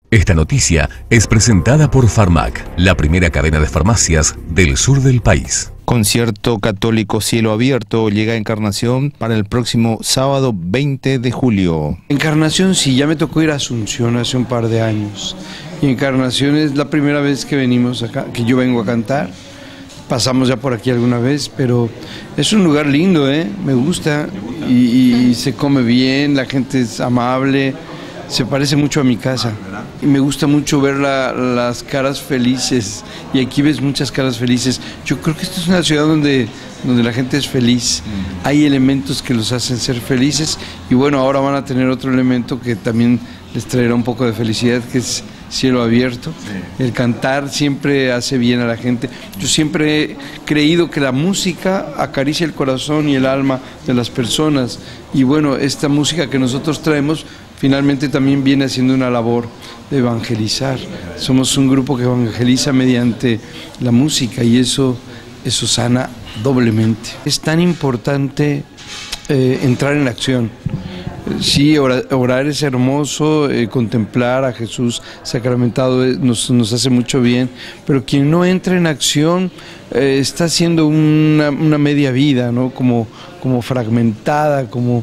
Esta noticia es presentada por Farmac, la primera cadena de farmacias del sur del país. Concierto católico Cielo Abierto llega a Encarnación para el próximo sábado 20 de julio. Encarnación sí, ya me tocó ir a Asunción hace un par de años. Y Encarnación es la primera vez que venimos acá, que yo vengo a cantar. Pasamos ya por aquí alguna vez, pero es un lugar lindo, me gusta y se come bien, la gente es amable. Se parece mucho a mi casa y me gusta mucho ver las caras felices, y aquí ves muchas caras felices. Yo creo que esta es una ciudad donde la gente es feliz, hay elementos que los hacen ser felices, y bueno, ahora van a tener otro elemento que también les traerá un poco de felicidad, que es Cielo Abierto. El cantar siempre hace bien a la gente. Yo siempre he creído que la música acaricia el corazón y el alma de las personas, y bueno, esta música que nosotros traemos finalmente también viene haciendo una labor de evangelizar. Somos un grupo que evangeliza mediante la música, y eso sana doblemente. Es tan importante entrar en la acción. Sí, orar es hermoso, contemplar a Jesús sacramentado nos hace mucho bien, pero quien no entra en acción está haciendo una media vida, ¿no? Como fragmentada, como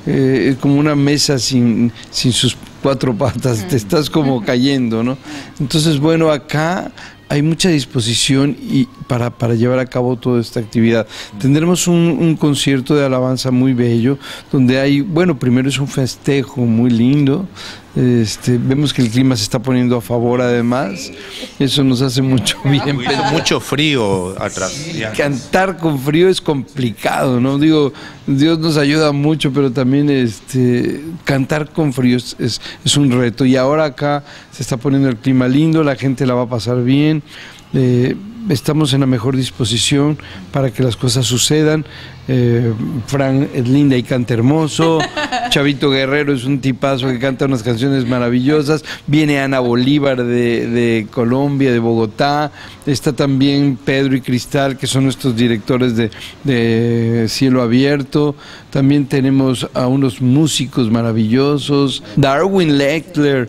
una mesa sin sus cuatro patas, te estás como cayendo, ¿no? Entonces, bueno, acá hay mucha disposición para llevar a cabo toda esta actividad. Tendremos un concierto de alabanza muy bello, donde hay, bueno, primero es un festejo muy lindo. Vemos que el clima se está poniendo a favor, además, eso nos hace mucho bien. Pero mucho frío atrás. Cantar con frío es complicado, ¿no? Digo, Dios nos ayuda mucho, pero también cantar con frío es un reto. Y ahora acá se está poniendo el clima lindo, la gente la va a pasar bien. Estamos en la mejor disposición para que las cosas sucedan. Fran es linda y canta hermoso. Chavito Guerrero es un tipazo que canta unas canciones maravillosas. Viene Ana Bolívar de Colombia, de Bogotá. Está también Pedro y Cristal, que son nuestros directores de Cielo Abierto. También tenemos a unos músicos maravillosos. Darwin Leckler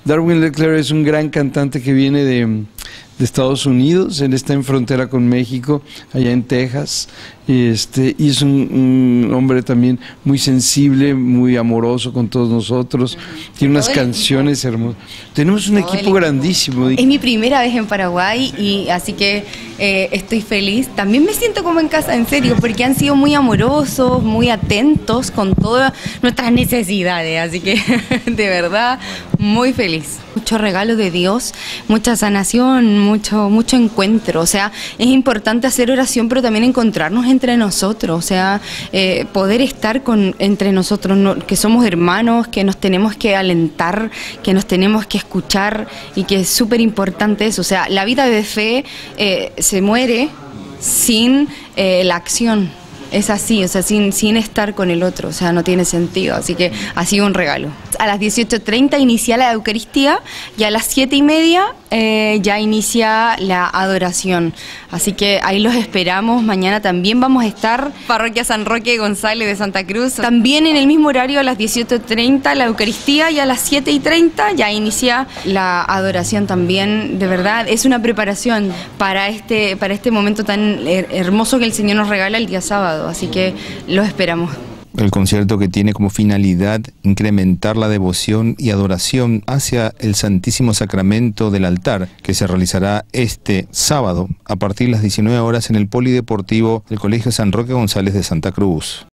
es un gran cantante que viene de Estados Unidos. Él está en frontera con México, allá en Texas, y es un hombre también muy sensible, muy amoroso con todos nosotros. Tiene unas canciones hermosas. Tenemos un equipo grandísimo. Es mi primera vez en Paraguay, y así que estoy feliz. También me siento como en casa, en serio, porque han sido muy amorosos, muy atentos con todas nuestras necesidades, así que de verdad muy feliz. Mucho regalo de Dios, mucha sanación, mucho encuentro. O sea, es importante hacer oración, pero también encontrarnos entre nosotros, o sea, poder estar entre nosotros, que somos hermanos, que nos tenemos que alentar, que nos tenemos que escuchar, y que es súper importante eso. O sea, la vida de fe se muere sin la acción. Es así, o sea, sin estar con el otro, o sea, no tiene sentido, así que ha sido un regalo. A las 18:30 inicia la Eucaristía, y a las 7:30 ya inicia la adoración, así que ahí los esperamos. Mañana también vamos a estar, Parroquia San Roque González de Santa Cruz, también en el mismo horario, a las 18:30 la Eucaristía, y a las 7:30 ya inicia la adoración también. De verdad, es una preparación para este momento tan hermoso que el Señor nos regala el día sábado. Así que los esperamos. El concierto, que tiene como finalidad incrementar la devoción y adoración hacia el Santísimo Sacramento del altar, que se realizará este sábado a partir de las 19 horas en el Polideportivo del Colegio San Roque González de Santa Cruz.